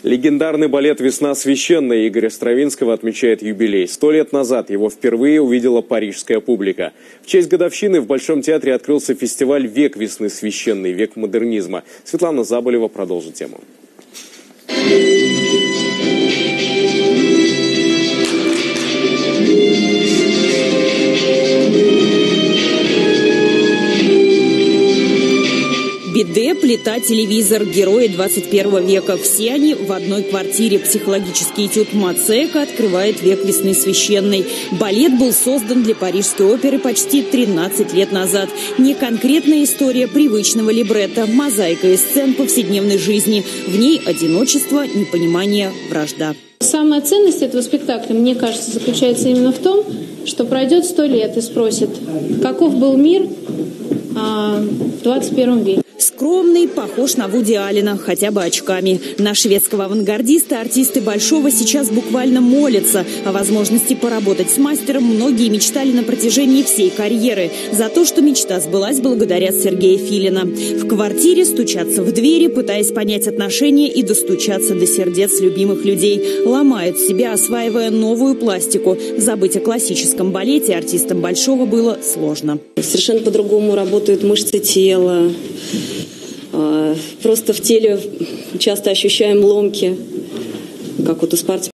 Легендарный балет «Весна священная» Игоря Стравинского отмечает юбилей. 100 лет назад его впервые увидела парижская публика. В честь годовщины в Большом театре открылся фестиваль «Век весны священной», век модернизма. Светлана Заболева продолжит тему. Биде, плита, телевизор, герои 21 века. Все они в одной квартире. Психологический этюд Мацека открывает век весны священной. Балет был создан для Парижской оперы почти 13 лет назад. Не конкретная история привычного либретто, мозаика из сцен повседневной жизни. В ней одиночество, непонимание, вражда. Самая ценность этого спектакля, мне кажется, заключается именно в том, что пройдет 100 лет и спросит, каков был мир в 21 веке. Скромный, похож на Вуди Аллена, хотя бы очками. На шведского авангардиста артисты Большого сейчас буквально молятся. О возможности поработать с мастером многие мечтали на протяжении всей карьеры. За то, что мечта сбылась благодаря Сергею Филина. В квартире стучатся в двери, пытаясь понять отношения и достучаться до сердец любимых людей. Ломают себя, осваивая новую пластику. Забыть о классическом балете артистам Большого было сложно. Совершенно по-другому работают мышцы тела. Просто в теле часто ощущаем ломки, как вот у спортсменов.